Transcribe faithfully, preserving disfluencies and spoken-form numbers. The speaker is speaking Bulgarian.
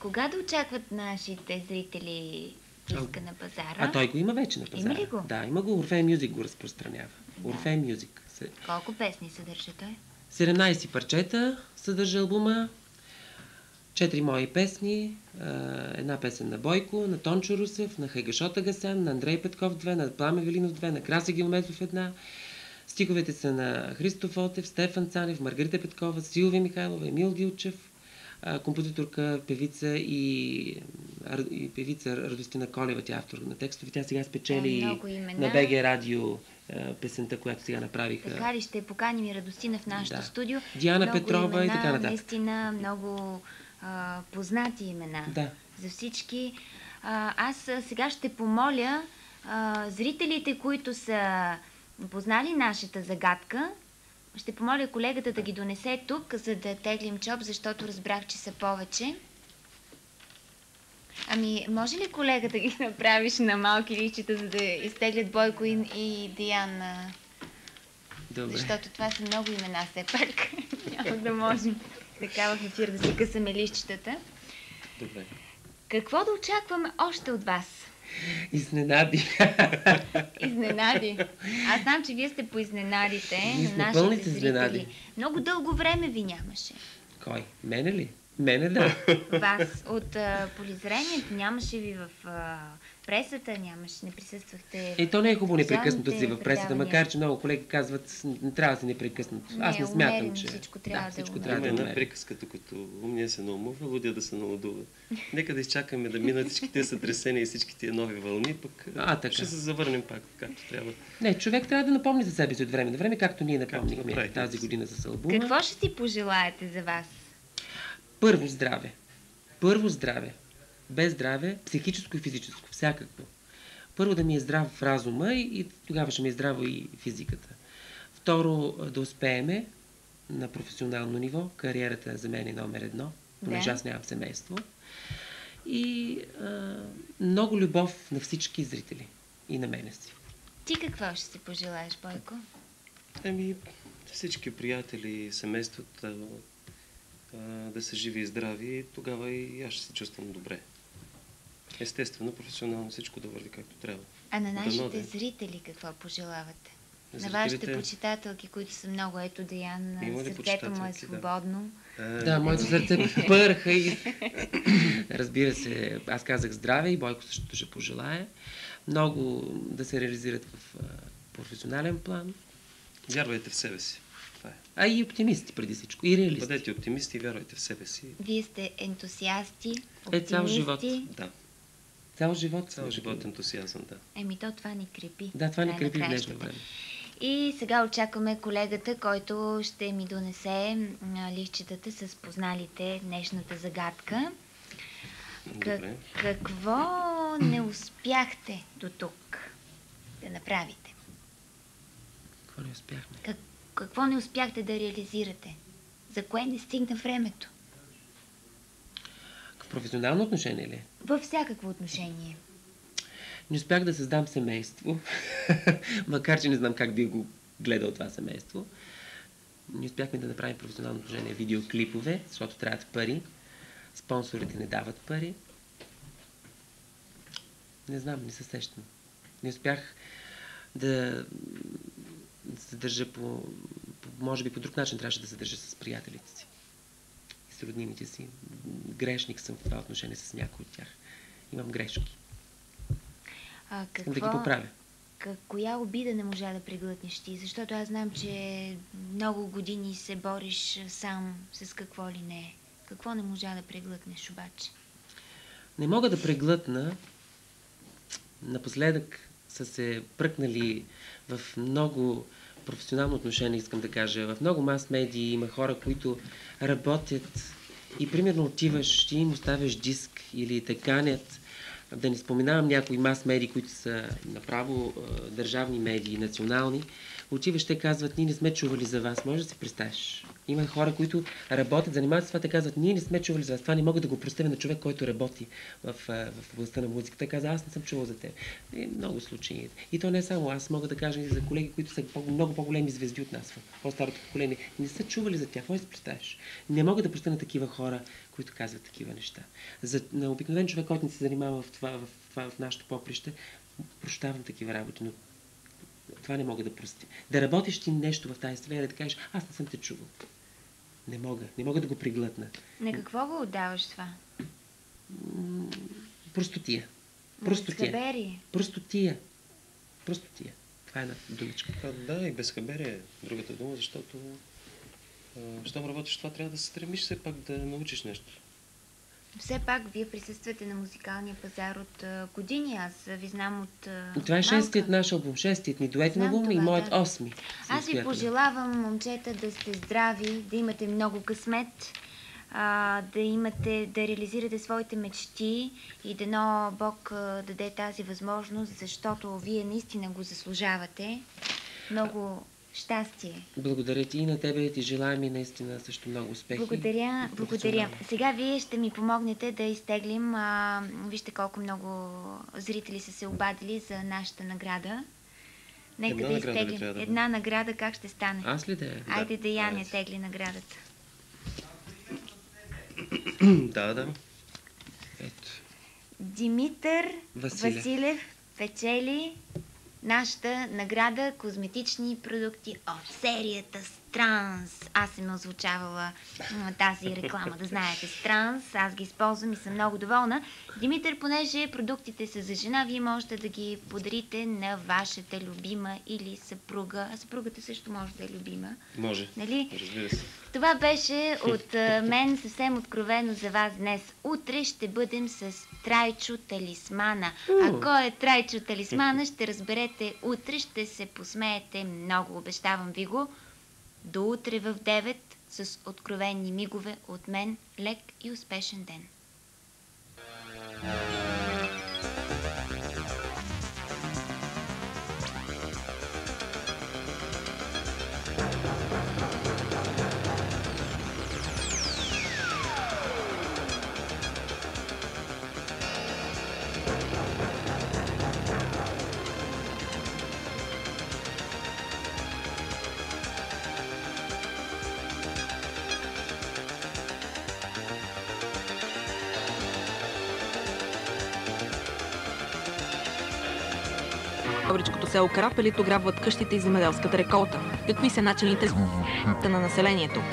Кога да очакват нашите зрители диска на пазара? А той го има вече на пазара. Има ли го? Да, има го. Орфей Мюзик го разпространява. Да. Орфей Мюзик. Колко песни съдържа той? седемнайсет парчета съдържа албума. Четири мои песни. Една песен на Бойко, на Тончо Русев, на Хайгашот Агасян, на Андрей Петков две, на Пламе Велинов две, на Краси Гилмезов една. Стиховете са на Христо Фотев, Стефан Цанев, Маргарита Петкова, Силвия Михайлова, Емил Гилчев, композиторка, певица и, и певица Радостина Колева, тя е автор на текстове. Тя сега спечели на БГ Радио песента, която сега направиха. Така ли, ще поканим и Радостина в нашото да. студио. Диана много Петрова имена, и така нататък. Наистина много а, познати имена да. за всички. А, аз сега ще помоля а, зрителите, които са познали нашата загадка, ще помоля колегата да ги донесе тук, за да теглим чоп, защото разбрах, че са повече. Ами, може ли колега да ги направиш на малки листчета, за да изтеглят Бойко и, и Диана? Добре. Защото това са много имена, все пак. Няма да можем така в ефир да си късаме листчетата. Добре. Какво да очакваме още от вас? Изненади. Изненади. Аз знам, че вие сте по изненадите на нашите зрители. Изненади. Много дълго време ви нямаше. Кой? Мене ли? Мене да. Вас от а, полизрението нямаше ви в а, пресата, нямаше, не присъствахте. Е, то не е хубаво непрекъснато си в пресата, макар че много колеги казват, не трябва да си непрекъснато. Аз не смятам, че всичко трябва да, всичко да трябва да има една приказка, като умния се наумува, лудия да се наудува. Нека да изчакаме да минат всички тези сътресения и всички тия нови вълни, пък а, така. Ще се завърнем пак, както трябва. Не, човек трябва да напомни за себе си от време на време, както ние напомнихме както тази година с албума. Какво ще си пожелаете за вас? Първо здраве. Първо здраве. Без здраве, психическо и физическо, всякакво. Първо да ми е здрав в разума и, и тогава ще ми е здраво и физиката. Второ, да успееме на професионално ниво. Кариерата за мен е номер едно, понеже да. Аз нямам семейство. И а, много любов на всички зрители и на мене си. Ти какво ще си пожелаеш, Бойко? Еми, всички приятели, семейството да са живи и здрави, тогава и аз ще се чувствам добре. Естествено, професионално всичко да върви както трябва. А на нашите да зрители какво пожелавате? Зрителите... На вашите почитателки, които са много, ето Деян, сърцето му е свободно. Да, да моето сърце пърха и... Разбира се, аз казах здраве и Бойко също ще пожелая. Много да се реализират в професионален план. Вярвайте в себе си. А и оптимисти преди всичко, и реалисти. Бъдете оптимисти и вярвайте в себе си. Вие сте ентусиасти, оптимисти. Е, цял живот. Да. Цял живот. Цял живот ентусиазъм, да. Еми, то това ни крепи. Да, това ни крепи в днешно време. И сега очакваме колегата, който ще ми донесе листчетата с позналите днешната загадка. Добре. Какво не успяхте до тук да направите? Какво не успяхме? Как... Какво не успяхте да реализирате? За кое не стигна времето? В професионално отношение ли? Във всякакво отношение. Не успях да създам семейство, макар че не знам как би го гледал това семейство. Не успяхме да направим професионално отношение видеоклипове, защото трябват пари. Спонсорите не дават пари. Не знам, не се сещам. Не успях да се държа по, по... Може би по друг начин трябваше да се държа с приятелите си и с роднините си. Грешник съм в това отношение с някои от тях. Имам грешки. А, какво... Искам да ги поправя. Коя обида не можа да преглътнеш ти? Защото аз знам, че много години се бориш сам с какво ли не. Какво не можа да преглътнеш обаче? Не мога да преглътна. Напоследък са се пръкнали в много професионално отношение, искам да кажа. В много мас-медии има хора, които работят и примерно отиваш, ти им оставяш диск или те канят. Да не споменавам някои мас-медии, които са направо е, държавни медии, национални. отиваш, те казват, ние не сме чували за вас. Може да си представиш. Има хора, които работят, занимават с това, те казват, ние не сме чували за вас. Това не мога да го простя на човек, който работи в, в областта на музиката. Те казва, аз не съм чувал за теб. И много случаи. И то не е само аз, мога да кажа и за колеги, които са много по-големи звезди от нас, по-старото поколение. Не са чували за тях. Може да си представиш. Не мога да простя на такива хора, които казват такива неща. За на обикновен човек, който не се занимава в това, в, това, в нашото поприще, прощавам такива работи, но това не мога да простя. Да работиш ти нещо в тази сфера, да кажеш, аз не съм те чувал. Не мога. Не мога да го приглътна. На какво го отдаваш това? Простотия. Простотия. Безхаберие. Простотия. Простотия. Това е една думичка. А, да, и безхаберие е другата дума, защото а, щом работиш това, трябва да се стремиш все пак да научиш нещо. Все пак вие присъствате на музикалния пазар от а, години. Аз ви знам от а, Това е малка. шестият наш албум, шестият ни дуетен Знам албум и това, моят да. осми. Аз ви пожелавам, момчета, да сте здрави, да имате много късмет, а, да имате, да реализирате своите мечти и дано Бог а, даде тази възможност, защото вие наистина го заслужавате. Много щастие. Благодаря ти и на тебе и ти желаем и наистина също много успехи. Благодаря, благодаря. Професионално. Сега вие ще ми помогнете да изтеглим. А, вижте колко много зрители са се обадили за нашата награда. Нека Една да награда ли изтеглим. трябва да бъде? Една награда как ще стане? Аз ли да е? Айде да я не айде. тегли наградата. Да, да. Ето. Димитър Василев. Василев печели нашата награда козметични продукти от серията Странс. Аз съм озвучавала м, тази реклама, да знаете, Странс. Аз ги използвам и съм много доволна. Димитър, понеже продуктите са за жена, вие можете да ги подарите на вашата любима или съпруга. А съпругата също може да е любима. Може. Нали? Разбира се. Това беше от а, мен съвсем откровено за вас днес. Утре ще бъдем с Трайчо Талисмана. А кой е Трайчо Талисмана, ще разберете утре, ще се посмеете много, обещавам ви го. До утре в девет с откровени мигове от мен. Лек и успешен ден! Добричкото село Карапелит ограбват къщите и земеделската реколта. Какви са начините на населението?